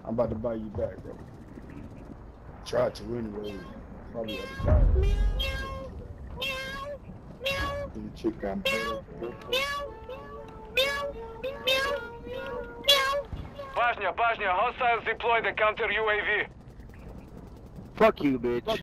I'm about to buy you back, bro. Try to anyway. Probably at the time. The chick got better. Bosnia, hostiles deploy the counter UAV. Fuck you, bitch.